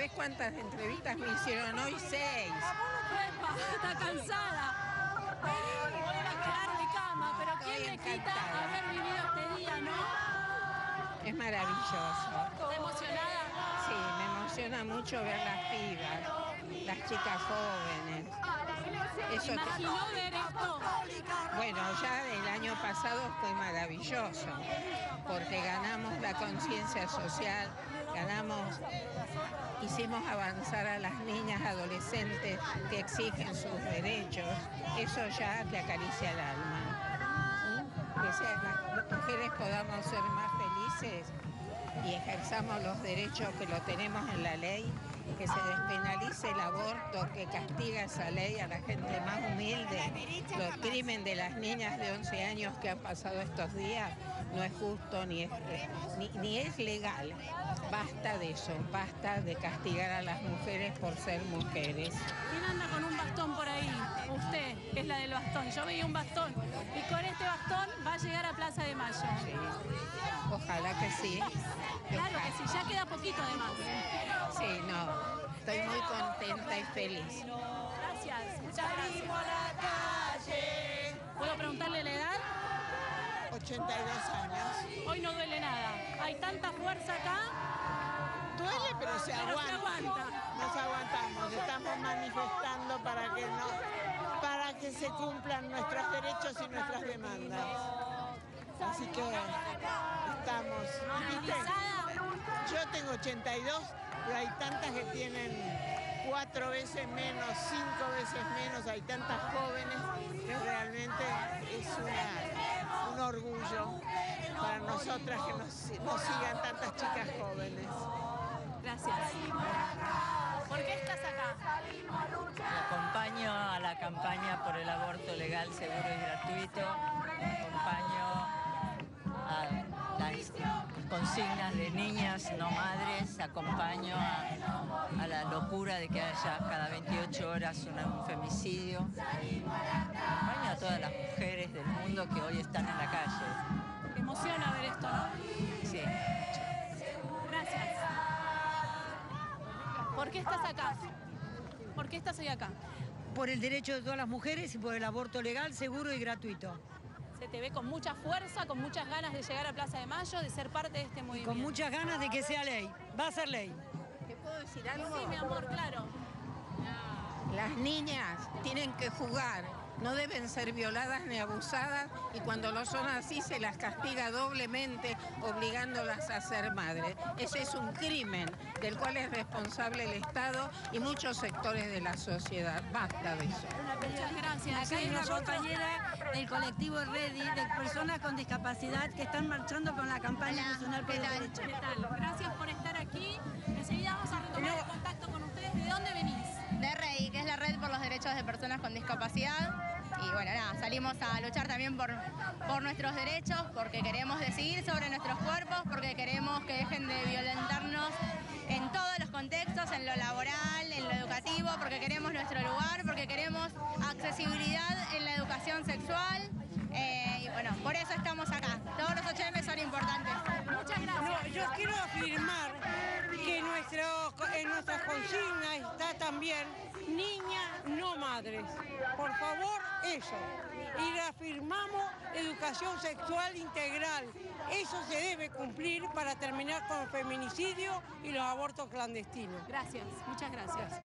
¿Sabés cuántas entrevistas me hicieron hoy? 6. Está cansada. Voy a quedar de cama, pero ¿quién le quita haber vivido este día, no? Es maravilloso. ¿Está emocionada? Sí, me emociona mucho ver las pibas, las chicas jóvenes. ¿Se imaginó ver esto? Bueno, ya el año pasado fue maravilloso, porque ganamos la conciencia social, hicimos avanzar a las niñas, adolescentes que exigen sus derechos. Eso ya te acaricia el alma. Que las mujeres podamos ser más felices y ejerzamos los derechos que lo tenemos en la ley, que se despenalice el aborto, que castiga esa ley a la gente más humilde. Los crímenes de las niñas de 11 años que han pasado estos días no es justo ni es legal. Basta de eso, basta de castigar a las mujeres por ser mujeres. ¿Quién anda con un bastón por ahí? Usted, que es la del bastón. Yo veía un bastón y con este bastón va a llegar a Plaza de Mayo. Sí. Ojalá que sí. Claro que sí, ya queda poquito además. Sí, no, estoy muy contenta y feliz. Gracias, muchas gracias. ¿Puedo preguntarle la edad? 82 años. Hoy no duele nada. Hay tanta fuerza acá. Duele, pero se Pero se aguanta. aguanta. Nos aguantamos, estamos manifestando para que se cumplan nuestros derechos y nuestras demandas. Así que estamos. Yo tengo 82, pero hay tantas que tienen 4 veces menos, 5 veces menos, hay tantas jóvenes que realmente es un orgullo para nosotras que nos sigan tantas chicas jóvenes. Gracias. ¿Por qué estás acá? Acompaño a la campaña por el aborto legal, seguro y gratuito. Acompaño a las consignas de niñas no madres. Acompaño a la locura de que haya cada 28 horas un femicidio. Acompaño a todas las mujeres del mundo que hoy están en la calle. Te emociona ver esto, ¿no? Sí. Gracias. ¿Por qué estás acá? ¿Por qué estás hoy acá? Por el derecho de todas las mujeres y por el aborto legal, seguro y gratuito. Se te ve con mucha fuerza, con muchas ganas de llegar a Plaza de Mayo, de ser parte de este movimiento. Con muchas ganas de que sea ley. Va a ser ley. ¿Te puedo decir algo? Sí, mi amor, claro. Las niñas tienen que jugar, no deben ser violadas ni abusadas, y cuando lo son así se las castiga doblemente, obligándolas a ser madres. Ese es un crimen del cual es responsable el Estado y muchos sectores de la sociedad. Basta de eso. Muchas gracias. Acá hay una compañera del colectivo REDI de personas con discapacidad que están marchando con la campaña nacional por el derecho. ¿Qué tal? Gracias por estar aquí. Enseguida vamos a retomar el contacto con ustedes. ¿De dónde venís? De REDI, que es la Red por los Derechos de Personas con Discapacidad. Y bueno, nada, salimos a luchar también por nuestros derechos, porque queremos decidir sobre nuestros cuerpos, porque queremos que dejen de violentarnos en todos los contextos, en lo laboral, en lo educativo, porque queremos nuestro lugar, porque queremos accesibilidad en la educación sexual. Y bueno, por eso estamos acá. Todos los 8M son importantes. Muchas gracias. No, yo quiero afirmar que en nuestras consignas está también niñas no madres. Por favor, eso. Y reafirmamos educación sexual integral. Eso se debe cumplir para terminar con el feminicidio y los abortos clandestinos. Gracias, muchas gracias.